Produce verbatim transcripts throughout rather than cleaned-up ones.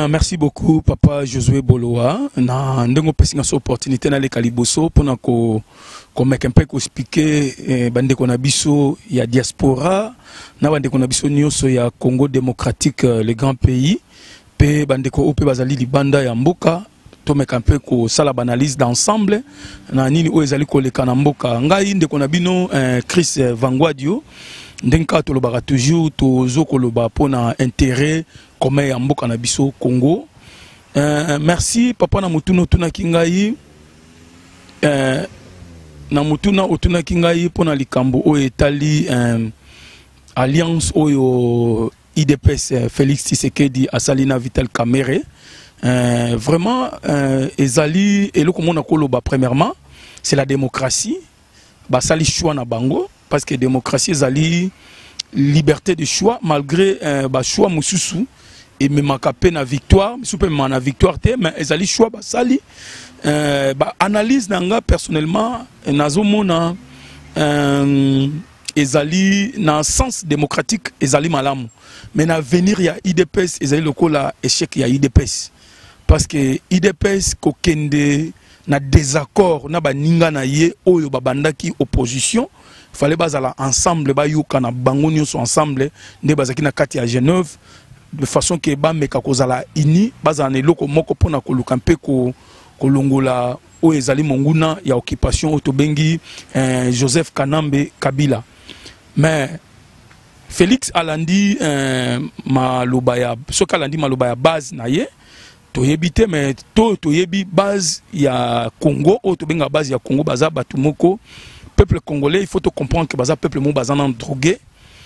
Bien, merci beaucoup, Papa Josué Boloa. Na ndengo pesi nga opportunité na le Kaliboso pour na ko ko make un peu ko expliquer eh, bande ko na biso ya diaspora na bande ko na biso nyoso ya Congo démocratique, le grand pays pe bande ko ope bazali libanda ya mboka to make un peu ko sala analyse d'ensemble na nini o ezali ko leka na mboka ngai ndeko na bino eh, Chris Vangwadio ndenka to lobaka toujours to zoko loba pona intérêt commun ya mboka na biso Congo. Euh, merci papa na mutuno tuna kingai euh, na mutuna otuna kingai pona likambo o etali euh, alliance oyo I D P S Félix Tshisekedi Asalina Vital Kamerhe. Euh, vraiment euh, ezali eloko mona koloba premièrement c'est la démocratie ba sali choix na bango parce que démocratie ezali liberté de choix malgré euh, ba choix mususu et même makapé na victoire super na victoire té mais ezali choix ba sali euh, ba analyse nanga personnellement nazomona euh, ezali na sens démocratique ezali malamu mais na venir ya I D P S ezali lokola échec ya I D P S parce que I D P S ko kende na désaccord na ba ninga na ye oyo babandaki opposition fallait bazala ensemble ba yuka na bango nyonso ensemble nde bazaki na kati ya Genève de façon que ba meka kozala ini bazana eloko moko pona koluka mpe ko kolongola o ezali monguna ya occupation otobengi euh, Joseph Kanambe Kabila. Mais Félix alandi euh, maloba ya soka alandi maloba ya base na ye toyebi te mais to toyebi base ya Congo o tobenga base ya Congo baza batu moko peuple congolais il faut te comprendre que baza peuple mo baza nan drogué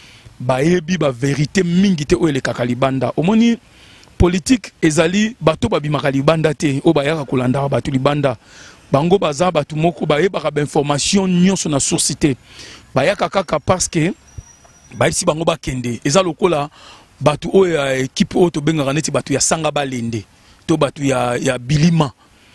ba yebi ba vérité mingi te o ele kakalibanda omoni politique ezali bato ba bimaka libanda te o ba yaka kolanda bato libanda bango baza batu moko ba yeba ba information nyonso na source te ba yaka kaka parce que ba isi bango ba kende eza lokola batu o ya équipe o to benga neti batu ya sanga balende to batu ya ya bilima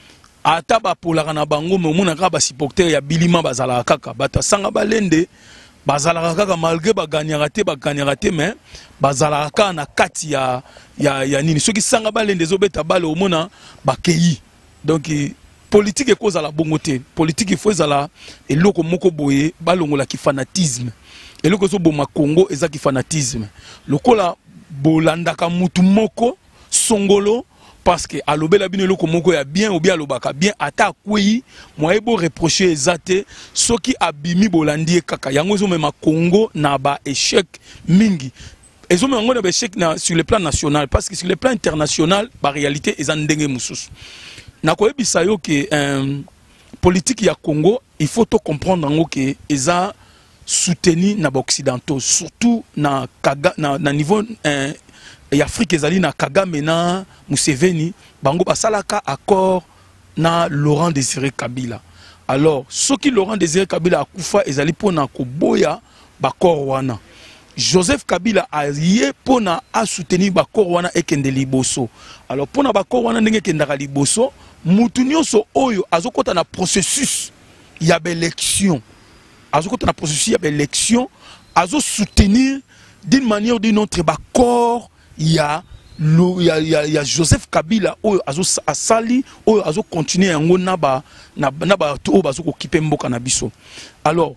ata ba polaka na bango me omona kaka ba supporter ya bilima bazala kaka batu sanga balende bazala kaka malgré ba gagnera te ba gagnera te mais bazala kaka na kati ya ya ya nini soki sanga balende zo beta bale omona ba keyi donc politique e cause la bongo te politique il faut ezala eloko moko boye balongola ki fanatisme eloko zo boma Congo ezaki fanatisme lokola bolandaka mutu moko songolo parce que alobela bino eloko moko ya bien ou bien alobaka bien ata kwei moye bo reprocher ezate soki abimi bolandi kaka yango zo mema Congo na ba échec mingi ezo mengo na ba échec na sur le plan national parce que sur le plan international ba réalité eza ndenge mususu na koyebisa yo ke euh, politique ya Congo il faut to comprendre ngo ke eza soutenu na ba occidentaux surtout na kaga na, na niveau euh, et Afrique ezali na Kagame na Museveni bango basalaka accord na Laurent Désiré Kabila. Alors ce qui Laurent Désiré Kabila akufa ezali pona ko boya bakor wana Joseph Kabila a yé pona a soutenir bakor wana ekende liboso. Alors pona bakor wana ndenge kendaka liboso mutu nyonso oyo azokota na processus ya élection azokota na processus ya élection azo soutenir d'une manière ou d'une autre bakor il y a il y a, il y a, il y a Joseph Kabila oyo azo asali oyo azo continuer yango na ba na na ba to bazo ko kipe mboka na biso. Alors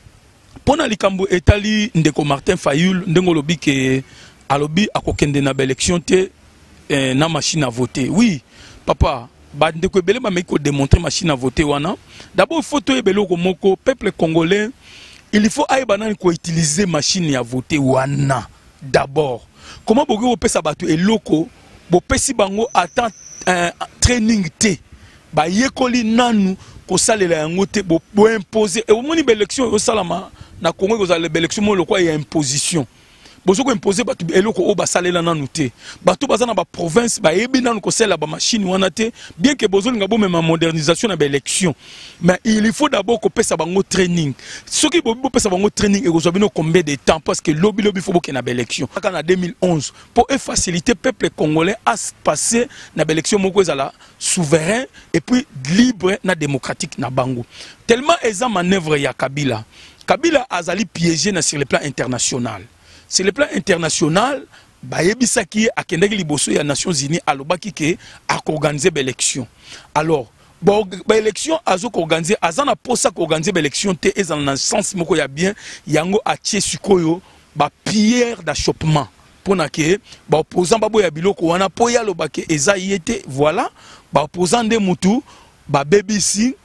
pona likambo etali ndeko Martin Fayulu ndengo lobi ke alobi akokende na ba élection te eh, na machine à voter. Oui papa ba ndeko ebele ba meko démontrer machine à voter wana d'abord photo ebelo ko moko peuple congolais il faut aiba nani ko utiliser machine à voter wana d'abord. Comment bogo bo pesa bato eloko bo pesi bango attend un training te ba yekoli nanu ko salela yango te bo imposer et au moni ba élection au salama na Congo ko za ba élection mo lokwa ya imposition bozo ko imposer bato eloko o ba salela nanu te bato baza na ba province ba yebi nanu ko sala ba machine wana te bien que bozo linga bo même modernisation na ba élection mais il faut d'abord ko pesa bango training ce qui bo pesa bango training et ko bino combien de temps parce que lobby lobby faut que na ba élection en deux mille onze pour faciliter peuple congolais à passer na ba élection moko ezala souverain et puis libre na démocratique na bango tellement eza manœuvre ya Kabila Kabila azali piégé na sur le plan international. Sur le plan international, bayebisaki akendaki liboso ya Nations Unies alobaki ke akorganiser l'élection. Alors bon l'élection azo organiser azana posa ko organiser l'élection te ezana na sens moko ya bien yango atie sikoyo ba pierre d'achoppement pona ke ba opposant babo ya biloko wana po ya lobake eza yete voilà ba opposant de mutu ba B B C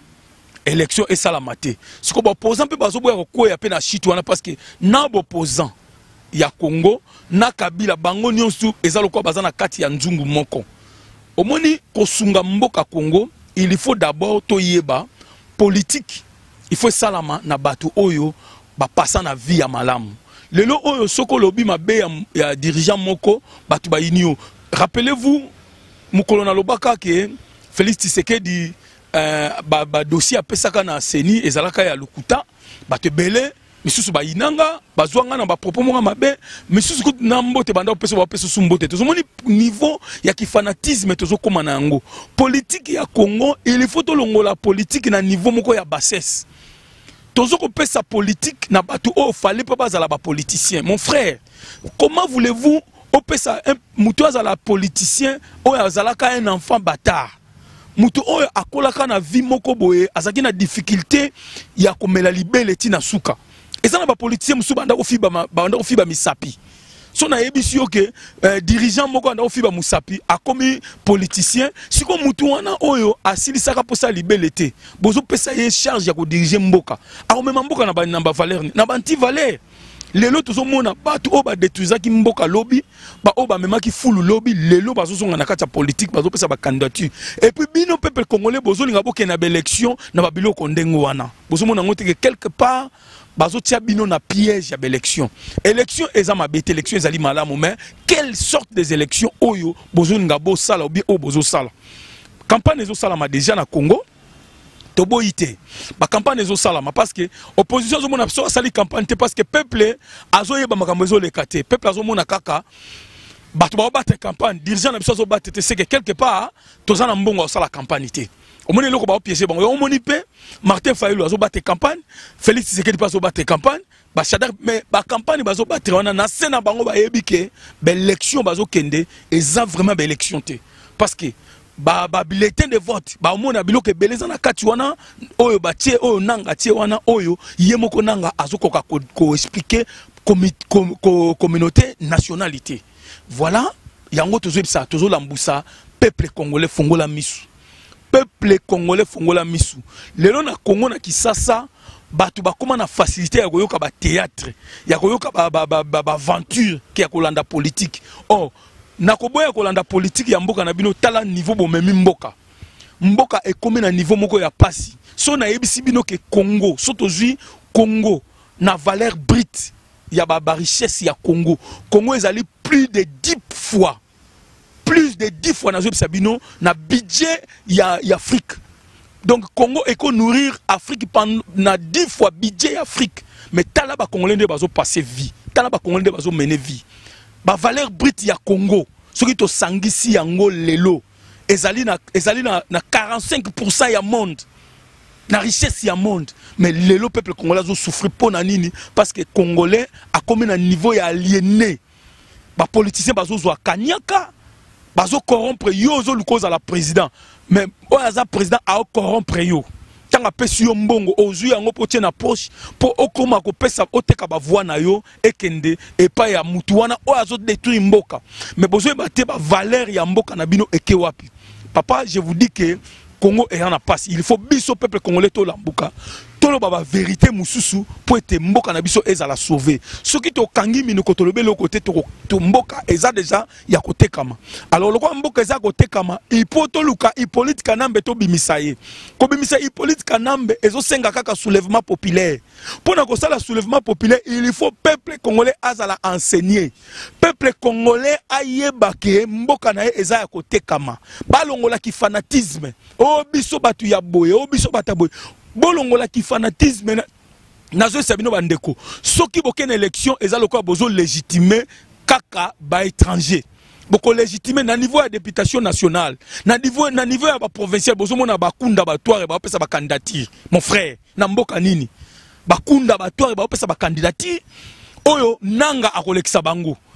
élection et salamate siko ba opposant pe bazo boya ko ya pe na shit wana parce que na ba opposant ya Congo na Kabila bango nyonso eza lokwa bazana kati ya nzungu moko omoni kosunga mboka Congo. Il faut d'abord toyeba politique. Il faut salama na batu oyo ba passa na vie ya malamu. Lelo oyo soko lobi mabe ya, ya dirigeant moko batu ba inio. Rappelez-vous mukolo na lobaka ke Félix Tshisekedi euh, ba, ba dossier apesaka na Seni ezalaka ya Lukuta batu belé misusu ba inanga bazwanga na ba propos monga mabe misusu kutu na mbote banda opesa ba opesa sumbote tozomoni niveau ya kifanatisme tozokoma na yango politique ya Congo. Il faut to longola politique na niveau moko ya bassesse tozoko pesa politique na batu o fallait pas bazala ba politicien. Mon frère, comment voulez-vous opesa un mutu azala politicien o azalaka un enfant bâtard mutu o akolaka na vie moko boye azaki na difficulté ya komela libele tina suka. Et ça n'a pas politicien musu banda ko fiba banda ko fiba misapi. So na yebisi yo ke euh, dirigeant moko banda ko fiba musapi a komi politicien siko mutu wana oyo asilisaka posa libelete. Bozo pesa ye charge ya ko diriger mboka. A ko mema mboka na ba na ba valeur na ba anti valeur. Lelo tozo mona batu o ba détruisaki mboka lobby ba o ba memaki fulu lobby lelo bazo zonga na kati ya politique bazo pesa ba candidature. Et puis bino peuple congolais bozo linga boke na ba élection na ba biloko ndengo wana. Bozo mona ngote ke quelque part bazo tia bino na piège ya élection. Élection eza mabete élection ezali malamu mais quelle sorte des élections oyo bozo linga bo sala ou bien o bozo sala. Campagne ezo sala ma déjà na Congo. Tobo ite ba campagne ezo salama parce que opposition zo mona so sali campagne te parce que peuple azo yeba makambo ezo lekate peuple azo mona kaka bato ba battre campagne dirigeant na biso zo battre te c'est que quelque part tozana mbongo sala campagne te omoni loko ba piéger bango omoni pe Martin Fayulu azo battre campagne Félix Tshisekedi pas zo battre campagne ba Chadar mais ba campagne bazo battre wana na sena bango ba yebike ba élection bazo kende eza vraiment ba élection te parce que ba ba bulletin de vote ba omona biloko beleza na kati wana oyo ba tie oyo nanga tie wana oyo yemoko nanga azokoka ko, ko expliquer communauté nationalité. Voilà yango tozo bisa tozo lambusa peuple congolais fongola misu peuple congolais fongola misu lelo na Congo na Kisasa batu bakoma na facilité ya koyoka ba théâtre ya koyoka ba ba ba, ba, ba aventure ki ya kolanda politique. Oh na koboya kolanda politique ya mboka na bino tala niveau bo memi mboka mboka ekomi na niveau moko ya pasi so na yebisi bino ke Congo so tozui Congo na valeur brute ya ba, ba richesse ya Congo Congo ezali plus de dix fois plus de dix fois na yebisa bino na budget ya, ya Afrique. Donc Congo eko nourrir Afrique pendant na dix fois budget Afrique mais tala ba Congolais de bazo passer vie tala ba Congolais de bazo mener vie ba valeur brute ya Congo soki to sangisi yango lelo ezali na ezali na, na quarante-cinq pour cent ya monde na richesse ya monde mais lelo peuple congolais zo souffrir pona nini parce que congolais a comme na niveau ya aliéné ba politiciens bazo zo kanyaka bazo corrompre yo zo lukoza la président mais o aza président a corrompre yo tanga pesi yo mbongo ozu yango potie na poche po okoma ko pesa oteka ba voix na yo ekende epa ya mutu wana o azo détruire mboka mais besoin baté ba valeur ya mboka na bino eke wapi. Papa, je vous dis que Congo est en passe. Il faut biso peuple congolais to lambuka tolo baba vérité mususu pour être mboka na biso eza la sauver. Ce qui to kangi minu ko tolobe le côté to to mboka eza déjà ya côté kama. Alors le quoi mboka eza côté kama il faut to luka Hippolyte Kanambe to bimisaye. Ko bimisa Hippolyte Kanambe ezo senga kaka soulèvement populaire. Pour na ko sala soulèvement populaire, il faut peuple congolais azala enseigner. Peuple congolais ayeba ke mboka na eza ya côté kama. Balongola ki fanatisme. O biso batu ya boye, o biso bataboye. Bolongola ki fanatisme nazo sabino bandeko soki boke na élection ezalo ko bozo légitimer kaka ba étranger boko légitimer na niveau ya députation nationale na niveau na niveau ya ba provincial bozo mona bakunda ba toire ba pesa ba candidature mon frère na mboka nini bakunda ba toire ba pesa ba candidature oyo nanga akolekisa bango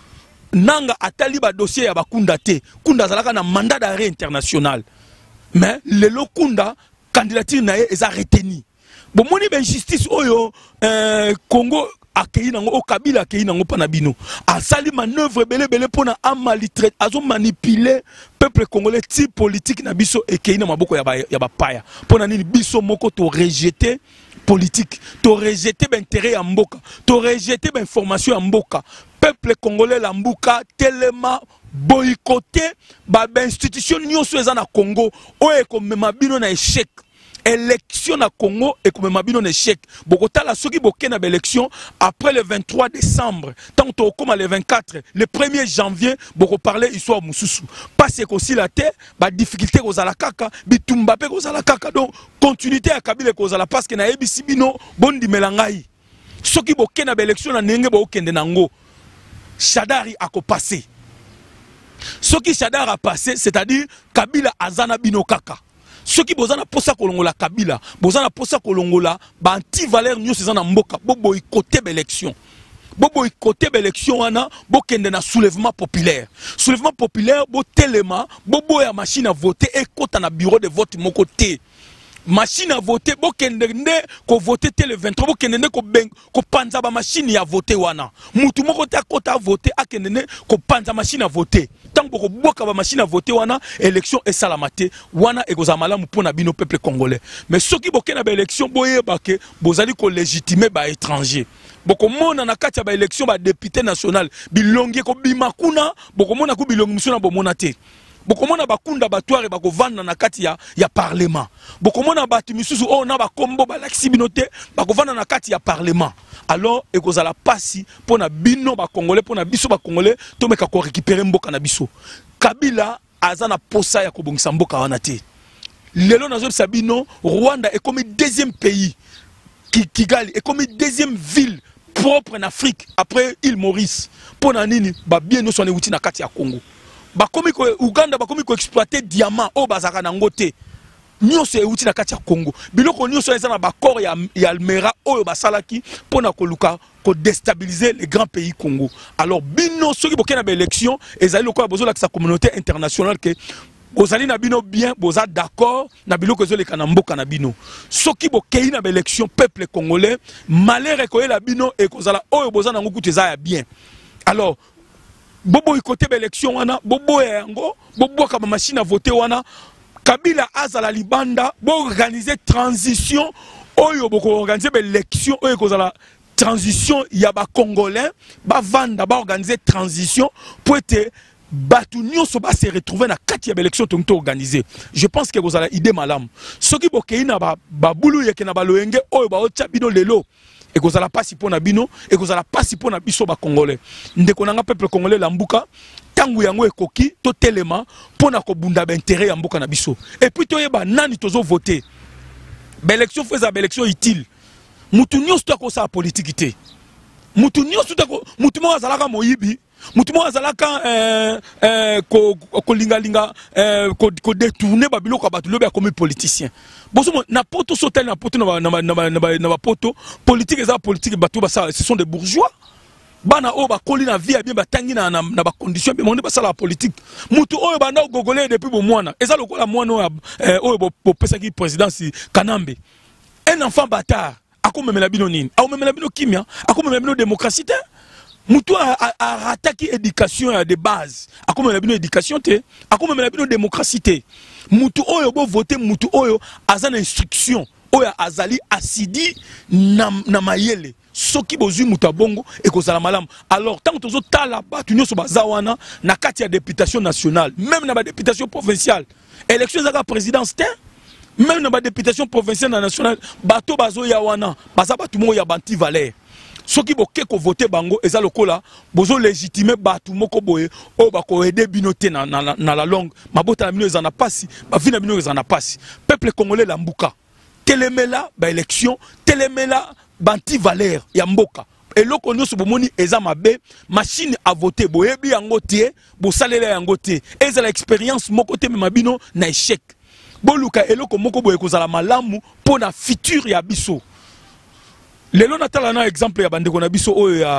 nanga atali ba dossier ya bakunda te kunda zalaka na mandat d'arrêt international mais lelo kunda candidature na ye eza retenu bon moni ben justice oyo euh, Congo akei nango o Kabila akei nango pana bino asali manœuvre belé belé pona amalitre azo manipuler peuple congolais ti politique na biso ekei na maboko ya ba ya ba paya pona nini biso moko to rejeter politique to rejeter ben intérêt ya mboka to rejeter ben information ya mboka peuple congolais la mbuka telema boycotté ba ben institution nyonso eza na Congo oyo ekomema bino na échec élection na Congo et comme mabino échec bokota la soki bokena ba élection après le vingt-trois décembre tant au comme le vingt-quatre le premier janvier boko parler histoire mususu parce que aussi la terre ba difficulté ko zala kaka bitumba pe ko zala kaka donc continuité à Kabila ko zala parce que na ebisi bino bondi melangai soki bokena ba élection na ndenge bokende nango Shadari a ko passé soki Shadari a passé c'est-à-dire Kabila azana bino kaka ceux qui bozana posa kolongola Kabila bozana posa kolongola ba anti valeur nyo sezana mboka bo boycotté l'élection bo boycotté l'élection wana bo kende na soulèvement populaire soulèvement populaire bo telema bo boya machine à voter et kota na bureau de vote moko te machine à voter bo kende nde ko voter te le vingt-trois bo kende nde ko ben ko panza ba machine ya voter wana mutu moko te kota voter a kende nde ko panza machine à voter tant ko boka ba machine à voter wana élection et salamate wana e koza malamu pona bino peuple congolais mais soki bokena ba élection boyeba ke bozali ko légitimer ba étranger boko mona na kati ya ba élection ba député national bilongi ko bimakuna boko mona ko bilongi musuna bo mona te bokomona bakunda batware bakovanda na kati ya ya parlement bokomona batu misusu o na bakombo balaksi binote bakovanda na kati ya parlement alors ekozala pasi pona bino ba congolais pona biso ba congolais to meka ko récupérer mboka na biso Kabila azana posa ya kobongisa mboka wana te lelo nazo sabino Rwanda est comme deuxième pays Kigali est comme deuxième ville propre en Afrique après île Maurice pona nini ba bien no sone wuti na kati ya Congo bakomi ko Uganda bakomi ko exploiter diamant o bazaka na ngote nyonso euti na kati ya Congo biloko nyonso eza na bakor ya ya Almera oyo basalaki pona ko luka ko déstabiliser les grands pays Congo alors bino soki bokena ba élection ezali lokola bozola sa communauté internationale que bozali na bino bien boza d'accord na biloko ezoleka na mboka na bino soki bokei na ba élection peuple congolais malheur ko la bino e kozala oyo boza na ngokutu eza ya bien alors bobo ikote l'élection wana bobo yango bobo ka machine à voter wana Kabila azala libanda bo organiser transition oyo boko organiser l'élection oyo kozala transition ya ba congolais ba vanda ba organiser transition pour être batu nyonso ba se retrouver na kati ya élection tonto organiser je pense que kozala idée malamu soki bokei na ba babulu yeke na ba loyenge oyo ba ocha bino lelo et que ça la passe pour Nabino et que ça la passe pour Nabiso ba congolais ndeko nanga peuple congolais la mbuka tangu yango ekoki to telema pona ko bunda ba intérêt ya mbuka na biso et puis to yeba nani tozo voter ba élection faisait ba élection utile mutu nyonso to ko sa politique té mutu nyonso to ko mutu mo azalaka moyibi mutu mo azalaka euh euh ko ko linga linga euh ko ko détourner ba biloko ba tulobe comme politicien boso na poto sotel na poto na na na na poto politique eza politique bato ba ça ce sont des bourgeois bana o ba koli na vie bien batangi na na ba condition bien monde ba ça la politique mutu oyo ba na gogolé depuis bo mwana eza lokola mwana oyo bo pesa ki présidence Kanambe un enfant bâtard akomemela bino nini akomemela bino kimia akomemela bino démocratie te mutu a rataki éducation ya de base akomemela bino éducation te akomemela bino démocratie te mutu oyo bo voter mutu oyo azana instruction oyo azali asidi na, na mayele soki bozui mutu bongo et kozala malamu alors tant que tozo tala batu nyonso bazawana na kati ya députation nationale même na ba députation provinciale élection zaka présidence te même na ba députation provinciale na nationale bato bazo ya wana baza batu mo ya banti valeur soki boke ko voter bango eza lokola bozo légitimer batu moko boye o ba ko aider bino te na, na, na la longue mabota na bino ezana pasi ba vina bino ezana pasi peuple congolais la mbuka telemela ba élection telemela banti valeur ya mboka eloko nyonso bomoni eza mabe machine à voter boyebi yango te bo salela yango te ezala expérience moko te mabino na échec boluka eloko moko boye kozala malamu pour na futur ya biso lelo natala na exemple ya bandeko na biso oyo ya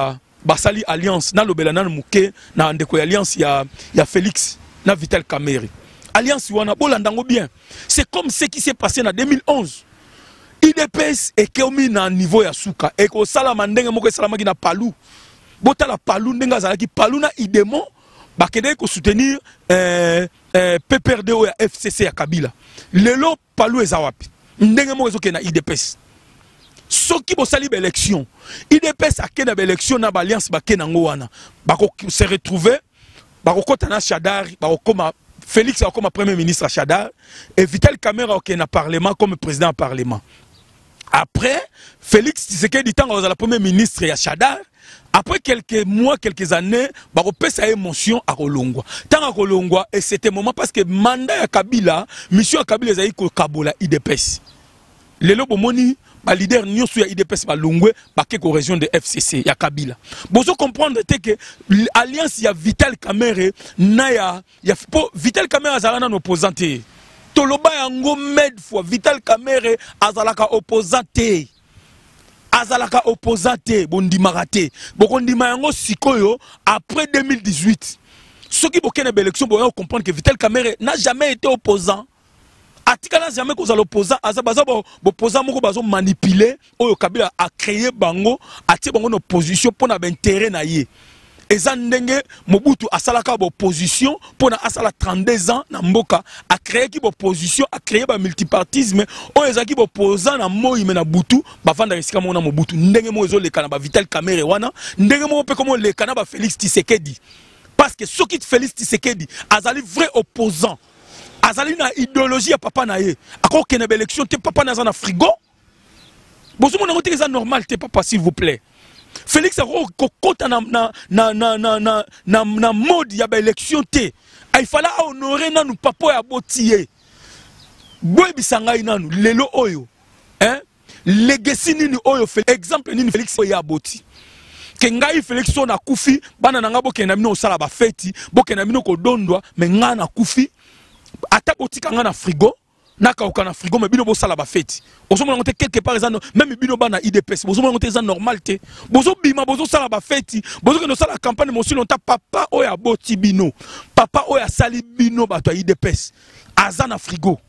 basali alliance na lobela na muke na ndeko alliance ya ya Félix na Vital Kamerhe alliance wana bolandango bien. C'est comme ce qui s'est passé en deux mille onze. I D P S et komi na niveau ya suka et ko sala mandenge moko salama ki na palu botala palu ndenga zalaki palu na idemo bakende ko soutenir euh, euh, P P R D O ya F C C ya Kabila lelo palu ezawapi ndenge moko ezoke na I D P S soki bosali ba élection I D P S akena ba élection na ba alliance bakena ngo wana bako se retrouver bako kota na Shadar bako koma Félix comme premier ministre à Shadar et Vital Kamerhe qui est na parlement comme président du parlement. Après Félix Tshisekedi tant que premier ministre à Shadar, après quelques mois, quelques années, bah on peut sa émotion à Kolongwa. Tant à Kolongwa et c'était moment parce que mandat à Kabila, mission à Kabila zaï ko Kabola I D P S. Le lobo moni ba leader nyonso ya I D P S ba longwe ba ke ko région de F C C ya Kabila. Bozo comprendre que l'alliance ya Vital Kamerhe na ya ya po Vital Kamerhe azala na opposante. Toloba yango med fois Vital Kamerhe azalaka opposante. Azalaka opposante bondi marate. Bokondi mayango sikoyo après deux mille dix-huit. Ceux qui bokene ba élection bo comprendre que Vital Kamerhe n'a jamais été opposant. Atika n'a jamais causé l'opposant, azabaza bo opposant moko bazo manipuler, oyo Kabila a créé bango, a tiré bango une opposition pour na intérêt na ye. Eza ndenge Mobutu asalaka bo opposition pour na asala trente-deux ans na mboka, a créé ki bo opposition, a créé ba multipartisme, oyo ezaki bo opposant na moi me na Butu, ba vanda risika mo na Mobutu, ndenge mo ezo leka na ba Vital Kamerhe wana, ndenge mo pe comme leka na ba Félix Tshisekedi. Parce que ce qui Félix Tshisekedi azali vrai opposant. Azali na idéologie ya papa na ye. Ako kene ba élection te papa na zana frigo. Bozo mona ngote eza normal te papa s'il vous plaît. Félix ako kokota na na na na na na na, na mode ya ba élection te. Il fallait honorer nanu papa ya botiye. Boy bisangai nanu lelo oyo. Hein? Legacy nini oyo exemple nini Félix ya boti. Kengai Félix so na kufi bana nanga bokena mino osala ba feti bokena mino ko dondwa me nga na kufi ata botika nga na frigo naka okana frigo me bino bo sala ba feti ozo mona ngote quelque part ezano même bino bana I D P S bozo mona ngote eza normal te bozo bima bozo sala ba feti bozo ke no sala campagne mo silonta papa oya boti bino papa oya sali bino bato I D P S azana frigo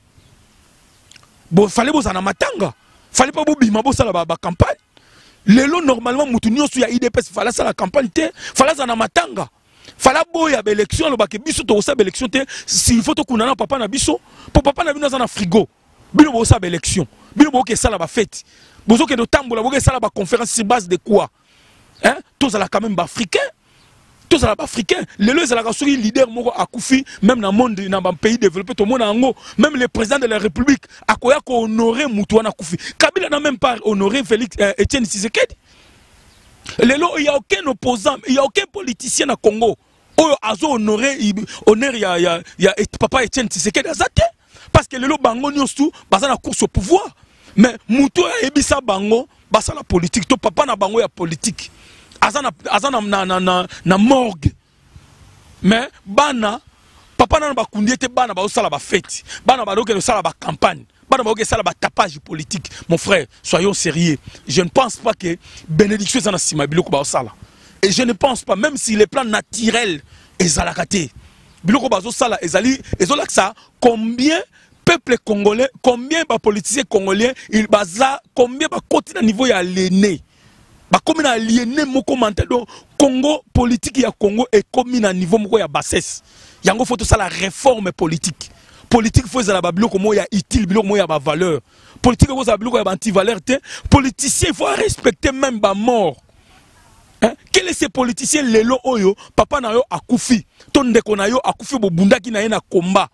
bo fallait boza na matanga fallait pas bo bima bo sala ba, ba campagne lelo normalement mutu nyonso ya I D P S fallait sala campagne te fallait za na matanga fala boya ba élection lo ba ke biso to sa ba élection te s'il faut to kunana papa na biso pour papa na bino za na frigo bino bo sa ba élection bino bo ke sala ba fête bozo ke do tambola bo ke sala ba conférence sur base de quoi hein tous ala quand même ba africain tous ala ba africain lelo za la soki leader moko akufi même dans monde dans un pays développé tout monde ngo même le président de la république akoya ko honorer mutu wana kufi Kabila n'a même pas honoré Félix euh, Etienne Tshisekedi. Lelo, il n'y a aucun opposant, il n'y a aucun politicien au Congo. Oyo azo honoré, honneur ya ya ya papa Etienne Tshisekedi azate. Parce que lelo bango nyonso baza na course au pouvoir. Mais muto ya ebisa bango basa la politique. To papa na bango ya politique. Azana azana na na na na morgue. Mais bana papa na ba kundiete bana ba osala ba fête. Bana ba doke osala ba campagne. Ça la tapage politique. Mon frère, soyons sérieux. Je ne pense pas que bénédiction est en Simabilo Sala. Et je ne pense pas, même si les plans naturels est à la caté. Biloko Bazo Sala, Ezali, Ezolaksa, combien peuple congolais, combien de politiciens congolais, ils baza, combien de côté à niveau ya l'aîné. Bah comme na aliéné moko mental donc Congo politique ya Congo est comme à niveau moko ya bassesse. Yango faut tout ça la réforme politique. Politique faut la babilo comme ya utile bilo comme ya ba valeur. Politique faut la babilo comme ya anti valeur te. Politicien faut respecter même ba mort. Hein? Quel est ce politicien lelo oyo papa na yo akufi. Ton ndeko na yo akufi bo bundaki na ye na combat.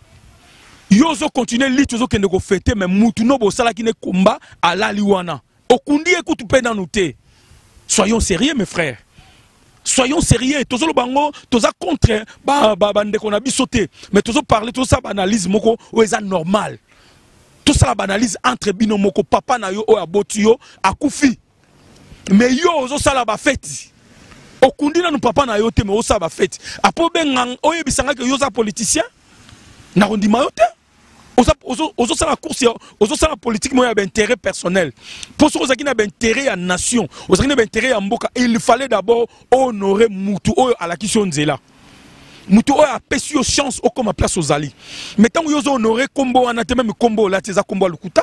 Yo zo continuer li tozo kende ko fêter mais mutu no bo sala ki ne combat ala liwana. Okundi écoute pe dans nous te. Soyons sérieux mes frères. Soyons sérieux, tous les bango, tous les contre, bah bah bande qu'on a bisoté, mais tous les parler, tous ça banalise moko, ou est normal. Tout ça la banalise entre bino moko, papa na yo o abotio, akufi. Mais yo ozo ça la ba fête. Okundi na nous papa na yo te, mais o ça ba fête. Apo ben o yebisanga que yo za politicien, na rondi mayote. Ozo ça la course, ozo ça la politique, moi il y a intérêt personnel. Pour ce qui a intérêt à nation, ozo qui a intérêt à mboka, il fallait d'abord honorer Moutou à la question Nzela. Moutou a pésu chance au comme place aux alliés. Mais tant que vous honorez combo, on a même combo là, c'est combo lukuta.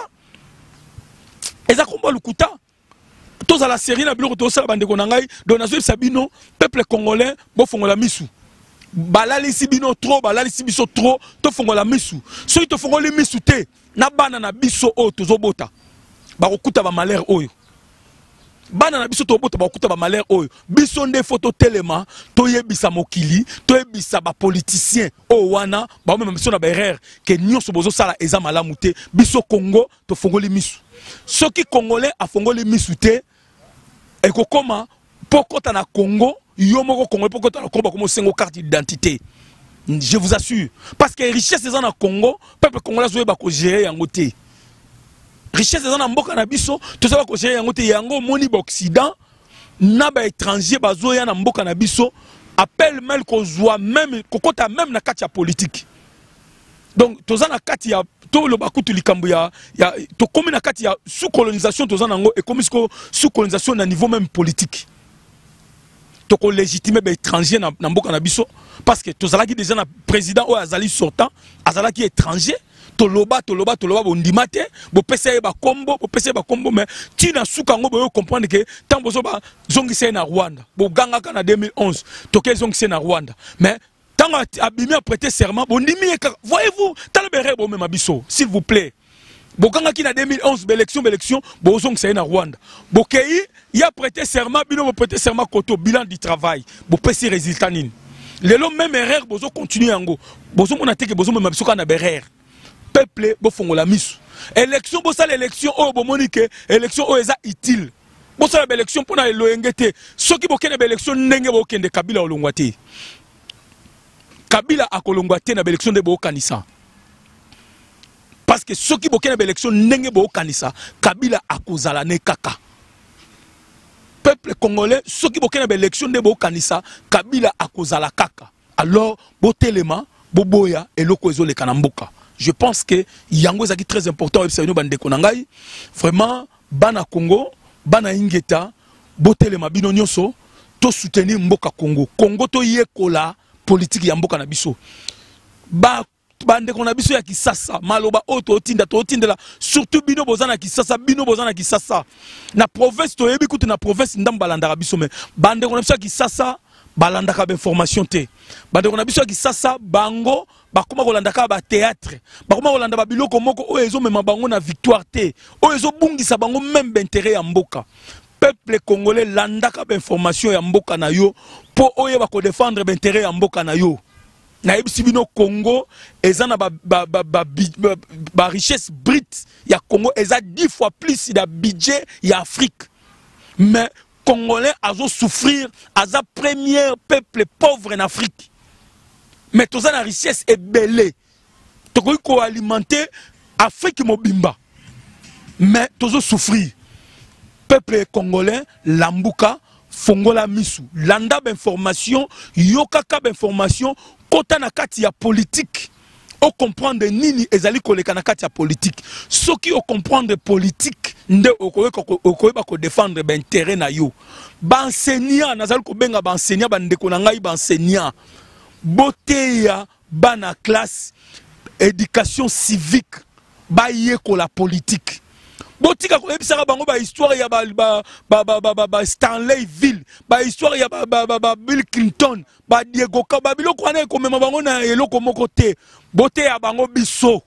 Et ça combo lukuta. Tous à la série na bilo to ça bande konangai, donation Sabino, peuple congolais, bo fongola misu. Balali sibino trop, balali sibiso trop, to fongola misu. Ceux qui te fongola misu te, na bana na biso o to zobota. Ba okuta ba malheur oyo. Bana na biso to bota ba okuta ba malheur oyo. Biso nde photo telema, to yebisa mokili, to yebisa ba politicien o wana, ba même biso na ba erreur que nyonso bozo sala eza malamu te. Biso Congo to fongola misu. Ceux qui congolais a fongola misu te, et kokoma pokota na Congo. Yomoko Congo pour que Congo comme une carte d'identité. Je vous assure. Parce que richesse des en Congo, peuple congolais doit ba ko gérer en côté. Richesse des en mboka na biso, tout ça ba ko gérer en côté yango moni occident, na ba étranger ba zo ya na mboka na biso, appelle même ko zoa même kokota même na kati ya politique. Donc tout ça na kati ya to lo bakutu likambo ya ya to comme na kati ya sous colonisation tout ça nango et comme sous colonisation na niveau même politique. Toko légitimer les étrangers dans mboka na biso parce que tozalaki déjà na président o azali sortant azalaki étranger toloba toloba toloba bondima te bo pesa ba kombo bo pesa ba kombo mais ti na suka ngo bo comprendre que tant bozo ba zongisa na Rwanda bo ganga kana deux mille onze toke zongisa na Rwanda mais tant abimi a prêter serment bondimi voyez-vous tant le bere bo même biso s'il vous plaît. Bokanga ki na deux mille onze élection élection bozong c'est na Rwanda bokei il a prêté serment bino bo prêter serment koto bilan du travail bo pesi résultat nini lelo même erreur bozo continuer yango bozo mona teke bozo même biso kana berreur peuple bo fongola misu élection bo sala élection o bo monique élection o eza utile bo sala élection pona eloyengete soki bokene ba élection ndenge bo kende Kabila olongwate Kabila akolongwate na élection de bo kanisa. Parce que ceux qui ont une élection n'engé bo kanisa Kabila akozala ne kaka. Peuple congolais ceux qui ont une élection de bo kanisa Kabila akozala kaka. Alors bo telema bo boya et loko ezole kanamboka. Je pense que yango ezaki très important et nous bande konangai vraiment bana Congo bana ingeta bo telema bino nyonso to soutenir mboka Congo. Congo to yekola politique ya mboka na biso. Ba bande kona biso ya kisasa maloba oto otinda to otindela surtout bino bozana kisasa bino bozana kisasa na province to yebi kutu na province ndamba landaka biso me bande kona biso ya kisasa balandaka ba information te bande kona biso ya kisasa bango bakoma kolandaka ba théâtre bakoma kolanda ba biloko moko o ezo mema bango na victoire te o ezo bungisa bango même intérêt ya mboka. Peuple congolais landaka ba information ya mboka na yo po oye ba ko défendre ba intérêt ya mboka na yo. Na ebisibino Congo ezana ba ba ba ba, ba, ba richesse brute ya Congo eza dix fois plus de budget ya Afrique. Mais Congolais azo souffrir aza premier peuple pauvre en Afrique. Mais toza na richesse ebelé. Toko ko alimenter Afrique mobimba. Mais tozo souffrir. Peuple congolais lambuka fongola misu landa ba information yokaka ba information kota na kati ya politique o comprendre nini ezali koleka na kati ya politique soki o comprendre politique nde okoyeba ko défendre ba intérêt na yo ba enseignant nazali ko benga ba enseignant ba ndeko na ngai ba enseignant boteya bana classe éducation civique ba yeko la politique. Botika ko ebisaka bango ba histoire ya ba ba ba ba ba Stanley Ville ba histoire ya ba ba ba Bill Clinton ba Diego Ka ba biloko wana ko mema bango na eloko moko te bote ya bango biso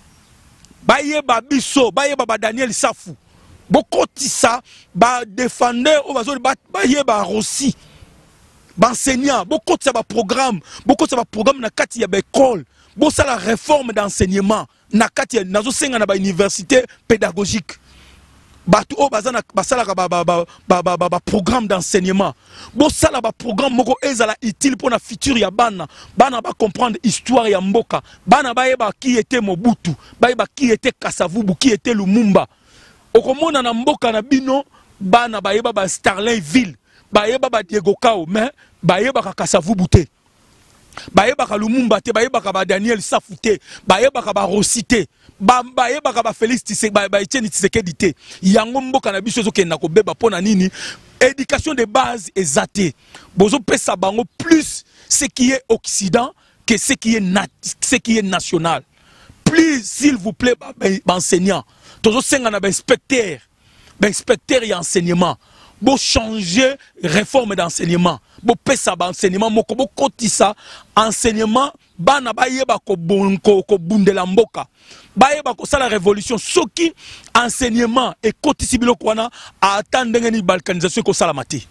ba ye ba biso ba ye ba Daniel Safu bokotisa ba défendeur o bazoli ba ye ba Rossi ba enseignant bokotisa ba programme bokotisa ba programme na kati ya ba école bo ça la réforme d'enseignement na kati nazo senga na ba université pédagogique batu o bazana basala ba ba ba ba ba programme d'enseignement bo sala ba programme moko ezala utile pour na futur ya bana bana ba comprendre histoire ya mboka bana ba yeba qui était Mobutu ba yeba qui était Kasavubu qui était Lumumba okomona na mboka na bino bana ba yeba ba Stanley Ville ba yeba ba Diego Kao mais ba yeba ka Kasavubu te bayebaka Lumumba te, bayebaka ba Daniel Safu te, bayebaka ba Rossi te, bayebaka ba Félix Tshisekedi, ba Etienne Tshisekedi te. Yango mboka na biso ezokenda kobeba pona nini? Éducation de base ezate. Bozo pesa bango plus ce qui est occident que ce qui est ce qui est national. Plus s'il vous plaît ba, ba, ba enseignant. Tozo senga na ba inspecteur, ba inspecteur et enseignement. Bo changer réforme d'enseignement. Bo pesa ba enseignement moko bo kotisa enseignement bana ba yeba ko bonko ko bundela mboka. Ba yeba ko sala révolution soki enseignement et kotisi biloko wana attendre ni balkanisation ko sala mati.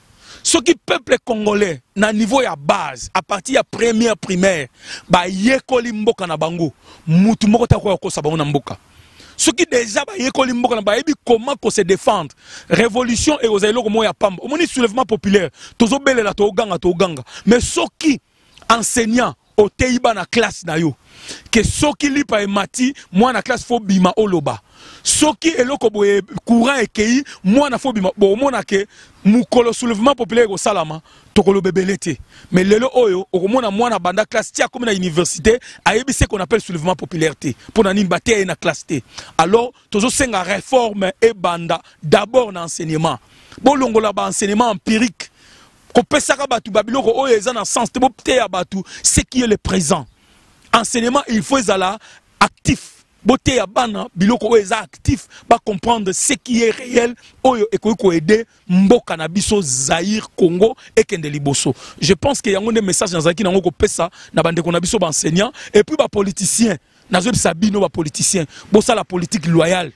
Soki peuple congolais na niveau ya base à partir ya première primaire ba yekoli mboka na bango mutu moko ta ko ko sabango na mboka. Ce qui déjà ba yekoli mboka na ba yebi comment ko se défendre révolution et ozailo ko moya pamba omoni soulèvement populaire tozo belela to ganga to ganga mais soki enseignant au teiba na classe na yo que soki lipa e mati moi na classe fo bima oloba soki eloko boye courant ekei moi na fo bima bo mona ke mukolo soulèvement populaire au salama tokolo bebelete mais lelo oyo okomona mwana banda classe tia comme na université ayebi ce qu'on appelle soulèvement populaire pour na nini baté na classe T. Alors tozo senga réforme et banda d'abord na enseignement bolongola ba enseignement empirique ko pesaka batu babiloko oyo eza na sens te bo te ya batu ce qui est le présent enseignement il faut ezala actif. Boté ya bana biloko oyo eza actif ba comprendre ce qui est réel oyo ekoki ko aider mboka na biso Zaïre Congo et kende liboso. Je pense que yango des messages dans zaki nango ko pesa na bande ko na biso ba enseignant et puis ba politicien nazo bisabino ba politicien bo ça la politique loyale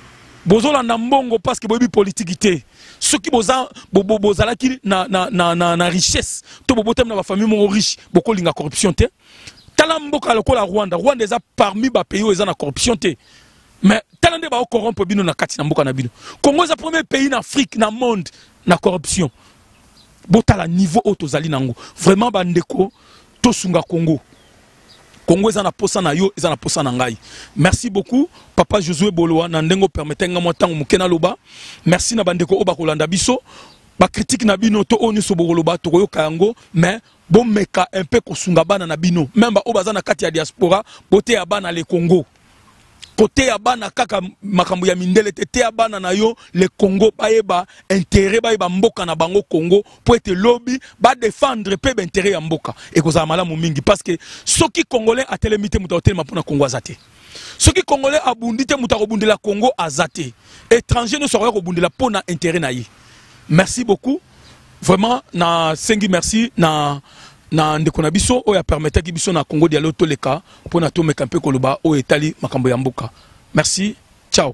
bozola na mbongo parce que bobi politique té ceux qui boza bobo bozala ki na na na na richesse to bobotem na ba famille mo riche boko linga corruption té. Talamboka lokola Rwanda, Rwanda est parmi les pays où il y a la corruption. Mais talande ba corrompre bino na kati na mboka na bino. Congo est le premier pays en Afrique, dans le monde, na corruption. Botala niveau haut tozali nango. Vraiment bandeko to sunga Congo. Congo est na posa na yo, est na posa na ngai. Merci beaucoup Papa Josué Boloa na ndengo permettre nga motango mukena loba. Merci na bandeko oba kolanda biso. Ba critique na bino to oni so boloba to yoka yango mais bon meka un peu kosunga bana na bino même ba obaza na kati ya diaspora bote ya bana le Congo côté ya bana kaka makambo ya mindele te ya bana na yo le Congo bayeba intérêt bayeba mboka na bango Congo pour être lobby ba défendre pe ba intérêt ya mboka et ko za malamu mingi parce que soki congolais a télémité muta hotel mapona Congo azate soki congolais abundi te muta kobundela Congo azate étranger ne sera kobundela pona intérêt na yi. Merci beaucoup. Vraiment, na sengi merci na na ndeko na biso oya permettre ki biso na Congo dialo to leka pour na to mekampe koloba o etali makambo ya mboka. Merci. Ciao.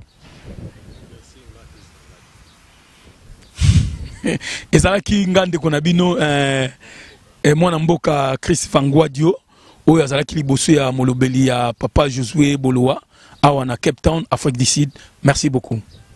Ezala ki ngande ko na bino euh e mwana mboka Chris Fangwadio oya azala ki liboso ya molobeli ya Papa Josué Boloa awa na Cape Town, Afrique du Sud. Merci beaucoup.